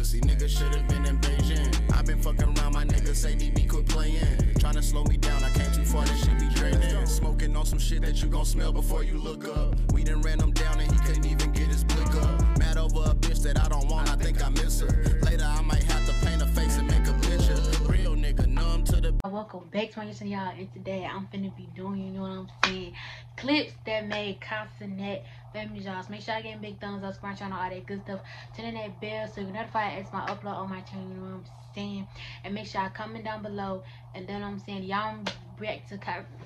pussy. Nigga should've been in Beijing. I been fucking around, my niggas say DB quit playing. Tryna slow me down, I came too far, this shit be draining. Smoking on some shit that you gon' smell before you look up. We done ran him down and he couldn't even get his blick up. Mad over a bitch that I don't want, I think I miss her. Later I might have to paint a face and make a picture. Real nigga numb to the. Welcome back to my channel, y'all, and today I'm finna be doing, you know what I'm saying, clips that made Castanet famous, y'all. So make sure I get big thumbs up, subscribe channel, all that good stuff. Turn on that bell so you're notified as my upload on my channel, you know what I'm saying. And make sure I comment down below, and then I'm saying y'all react to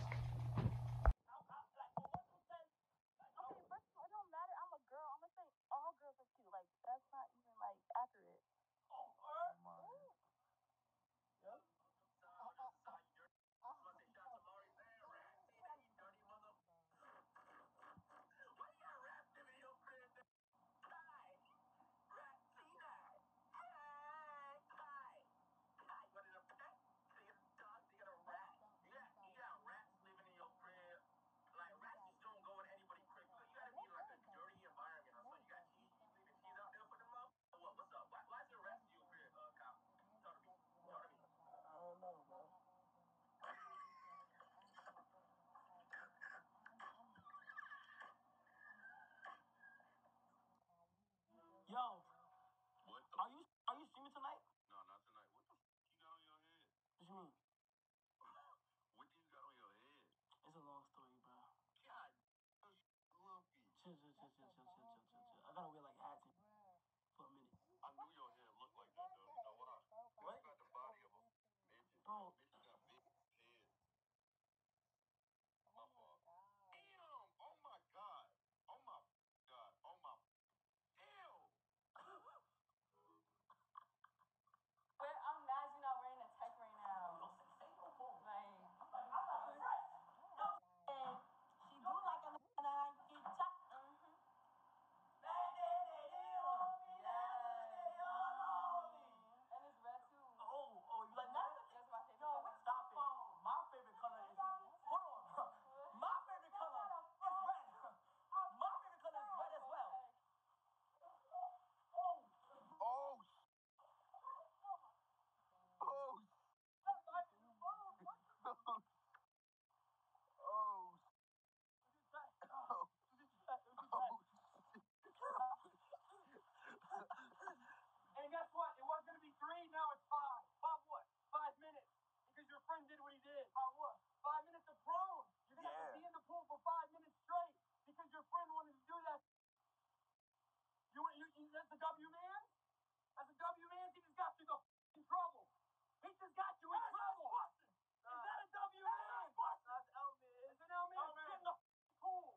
Yo, what? Are you streaming tonight? No, not tonight. What the f you got on your head? What you mean? What do you got on your head? It's a long story, bro. God, lumpy. Chill. I gotta wear like hats for a minute. I knew your hair looked like that though. You know why? What? You got the body of a midget. Bro. Midget got big head. My fault. Damn! Oh my god! Oh my god! Oh my. Ew! I'm mad you're not wearing a tech right now. Like, and she do like a Nike tech. And it's red too. Oh, you like that? That's my favorite Yo, color. stop it. My favorite color is. Hold on. My favorite color is red. My favorite color is red as well. Oh! Oh! And guess what? It was gonna be 3, now it's 5. 5 what? 5 minutes. Because your friend did what he did. What? 5 minutes of prone. You're gonna have to be in the pool for 5 minutes straight because your friend wanted to do that. That's a W man? That's a W man? He just got you in trouble. He just got you in trouble. Is that a W man? That's L man. It's an L man. Get in the pool.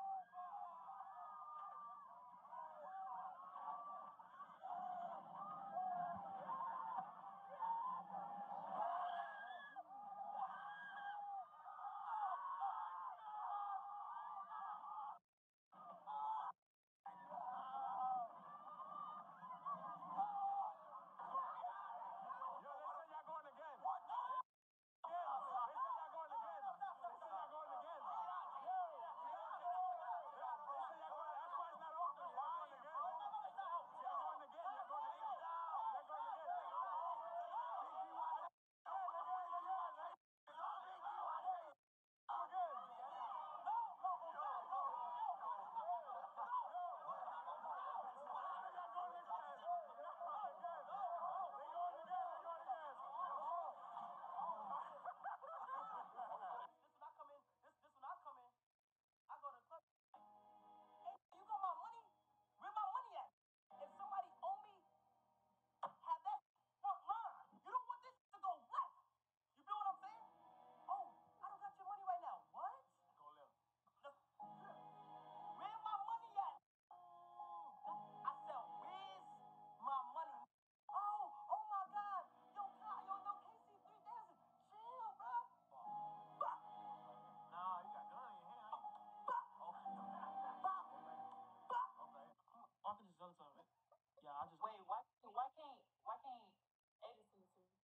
Yeah, I just Wait, why can't Ada sing it to you?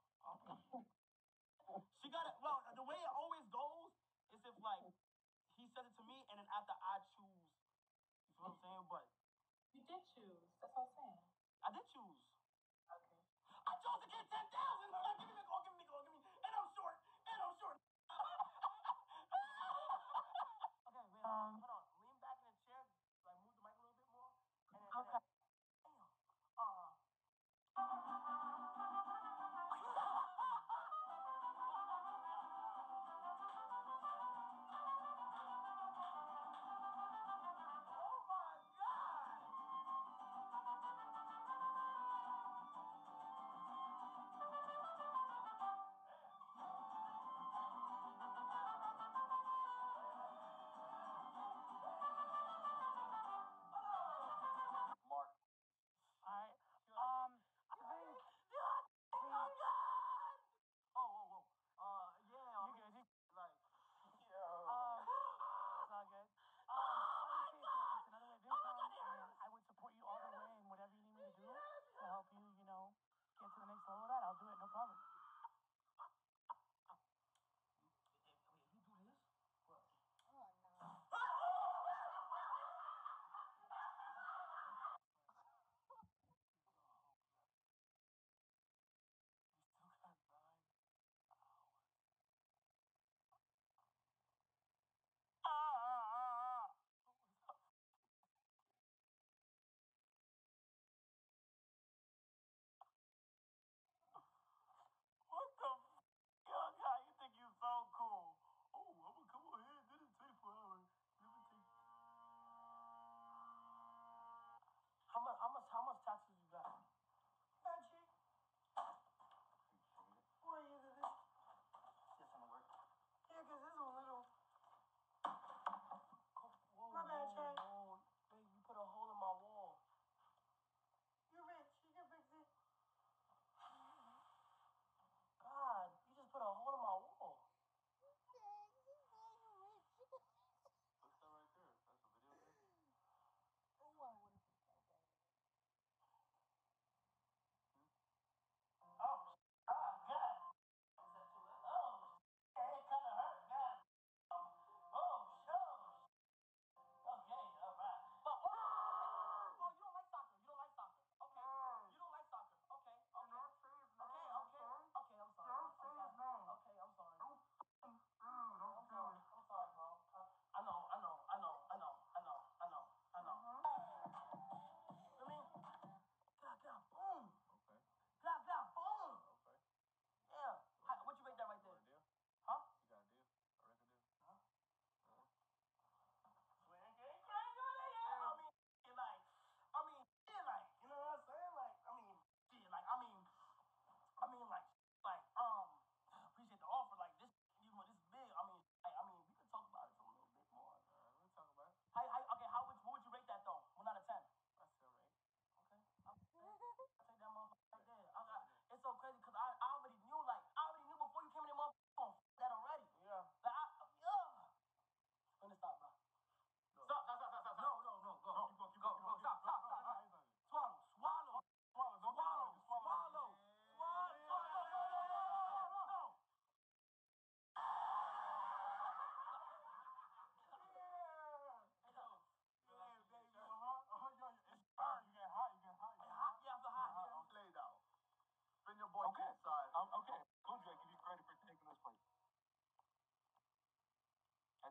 She got it. Well, the way it always goes is if like he says it to me and then after I choose. You feel what I'm saying? But You did choose. That's what I'm saying. I did choose.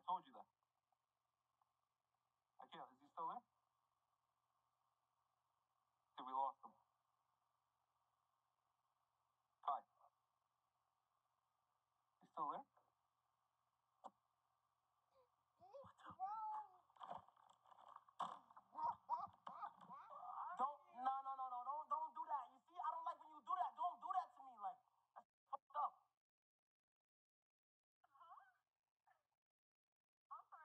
told you that. I can't. Is he still there? Okay, we lost him. Kai. He's still there? Don't do that. You see, I don't like when you do that. Don't do that to me. Like, that's fucked up. I'm sorry.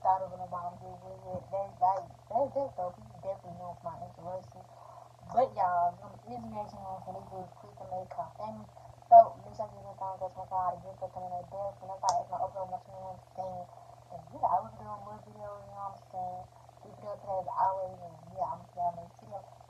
thought of it about him with it. That's dope. He's definitely known for my inspiration. But y'all, his reaction on when he was quick to make her famous. So make sure you give a thumbs up, make sure how to get stuff coming up there. So that's why it's my upload my channel, you know what I'm saying? And yeah, I will be doing more videos, you know what I'm saying? This video today as always, and yeah, I'm gonna see y'all next video.